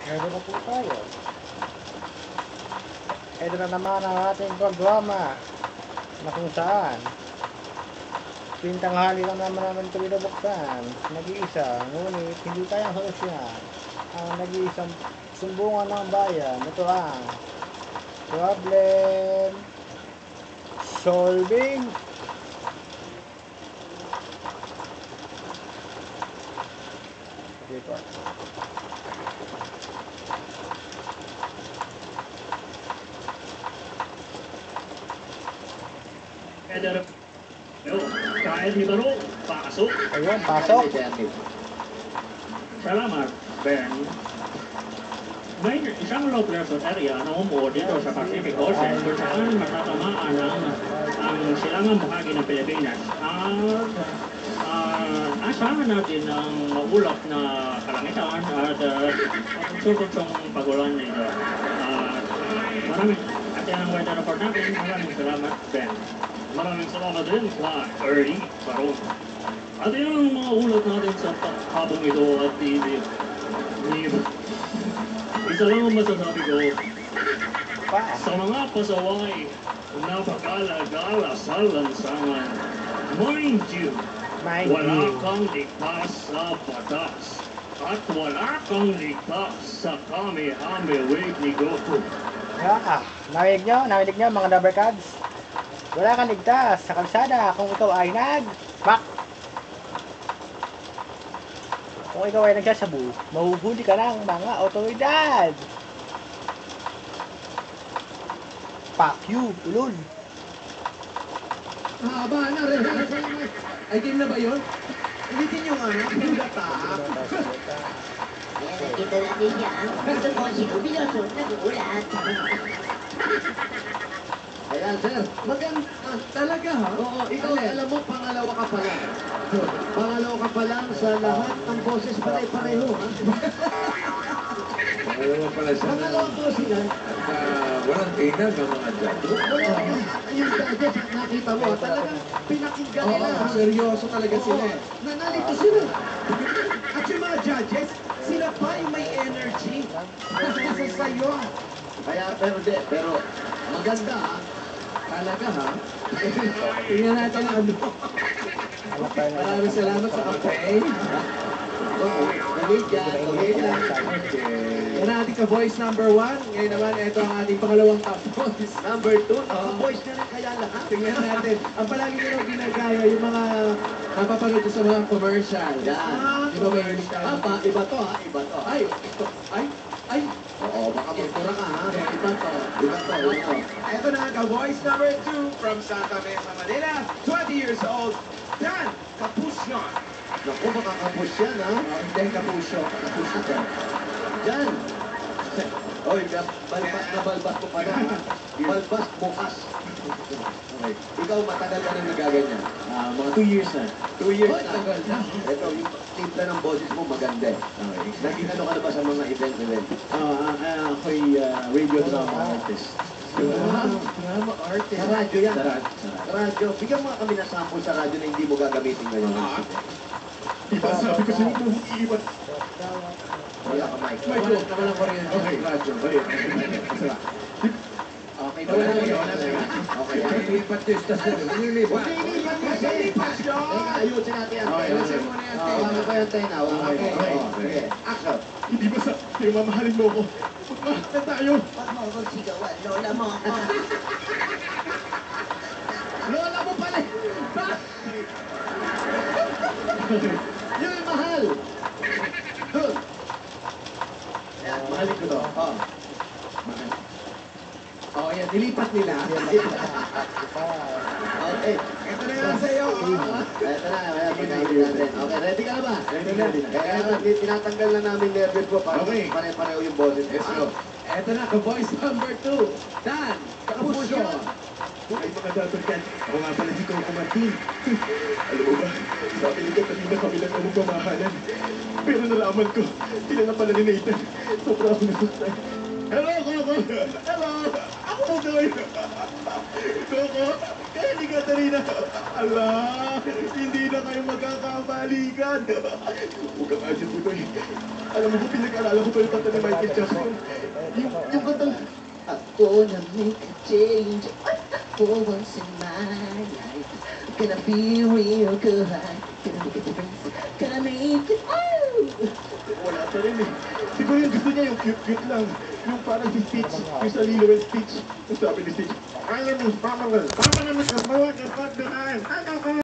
Meron na po tayo. Ito na naman ang ating programa na kung saan pintanghali lang naman namin ito binubuksan. Nag-iisa, ngunit hindi kayang solusyonan ang nag-iisang sumbungan ng bayan. Ito ang problem solving. Okay po. Kahit ni Baro, pasok. Ayun, pasok. Salamat, Ben. May isang low pressure area na umuo dito sa Pacific Ocean kung saan matatamaan ang silangang bahagi ng Pilipinas. Asahan natin ang maulap na kalangitan at susutsong pagulan nito. At yan ang weather report natin. Maraming salamat, Ben. Maraming salamat din sa Ernie Baron. At yan ang mga ulat natin sa habang ito at isa lang ang masasabi ko. Sa mga pasaway, napakala-gala sa lansangan. Mind you, wala kang ligtas sa batas. At wala kang ligtas sa kami-hami wave ni Goku. Narinig nyo mga Dabarkads? Wala kang ligtas sa kalsada kung ikaw ay nag-back. Kung ikaw ay nagsasabu, mahuhuli ka ng mga otoridad. Fuck you, ulol. Haba na rin. Ay, game na ba yun? Ulitin nyo nga na. Pagkata. Nakita natin yan. Gusto ko sinubiloso nagulat. Ayan, sir. Maganda. Talaga, ha? Oo, ikaw, alam mo, pangalawa ka pa lang. Pangalawa ka pa lang sa lahat ng boses pare-pareho, ha? Pangalawa pala siya na Pangalawang boses yan. walang tingnan ng mga judge. Wala, yung judges, nakita mo, talagang pinakinggan nila. Oo, seryoso talaga sila eh. Nanalito sila. At yung mga judges, sila pa yung may energy. Kasi sa'yo. Kaya, pero maganda, ha? Talaga, ha? Tingnan natin ano. Maraming salamat sa campaign. Galit yan. Galit yan. Yan ang ating ka-voice number 1. Ngayon naman, ito ang ating pangalawang top voice. Number 2. Ka-voice na rin kaya lahat. Tingnan natin. Ang palagi nyo nung ginagaya, yung mga napapanood sa mga commercial. Yan. Di ba may iba to, ha? Iba to. Ay, ito. Ay. Oo, baka magpura ka, ha? Iba to. Iba to. Ito na, ka-voice number 2 from Santa Mesa, Manila. 20 years old. Dan Capusyon. Naku, makakapus yan, ha? Hindi, kapusyo. Kapusyo ka. Diyan. Oy, balbas na balbas ko pala, ha? Balbas bukas. Okay. Ikaw, matagal ka nang nagaganyan? Mga 2 years na. 2 years na. Tagal na. Ito, yung timpla ng boses mo maganda. Okay. Naging ano ka na ba sa mga event? Ako'y radio drama artist. Drama artist. Sa radyo yan? Sa Radyo. Bigyan mo kami na sample sa radyo na hindi mo gagamitin ngayon. Diba sabi ko sa'yo kung iiwan. Wala ka, Mike. Michael, wala ko rin. Okay, radyo. Okay, wala na. Okay, Lipat yung stasyon. Nilipat. Lipat yun! Ayusin natin yan. Ayusin mo na yan. Hawakan ko yung tenga. Sige, action. Hindi ba sa mamahalin mo ako? Magmahal na tayo. Huwag mo akong sigawan, lola mo ako. Lola mo pala! Yun, mahal! Doon! Yan, mahalin ko to. Mahal. Yan, nilipat nila. Okay, ito na yan sa'yo. Ito na, pinahili natin. Okay, ready ka na ba? Ready na. Kaya tinatanggal na namin nervous ko para pare-pareho yung boses. Let's go. Ito na, ka-voice number 2. Dan, Capusyo. Ay, mga dabarkan. Ako nga pala si Coco Martin. Alam mo ba, sabi ni Catalina kami lang ang magmamahalan. Pero nalaman ko, sila na pala ni Nathan. Sobra ako nasaktan. Hello, Coco. Hello. Ako gawin. Coco, kaya ni Katarina. Ala, hindi na kayo magkakabalikan. Huwag kang asin po doy. Alam mo, pinag-alala ko pa yung kanta ni Michael Jackson. Yung kantang... Ako na make a change for once in my life. Gonna be real good. Gonna make a difference. Gonna make it. Wala pa rin eh. Siguro yung gusto niya yung cute-cute lang. Yung parang si Stitch, yung sa Lilo and Stitch. Yung sabi ni Stitch, I am his Papa naman ka, bawa ka,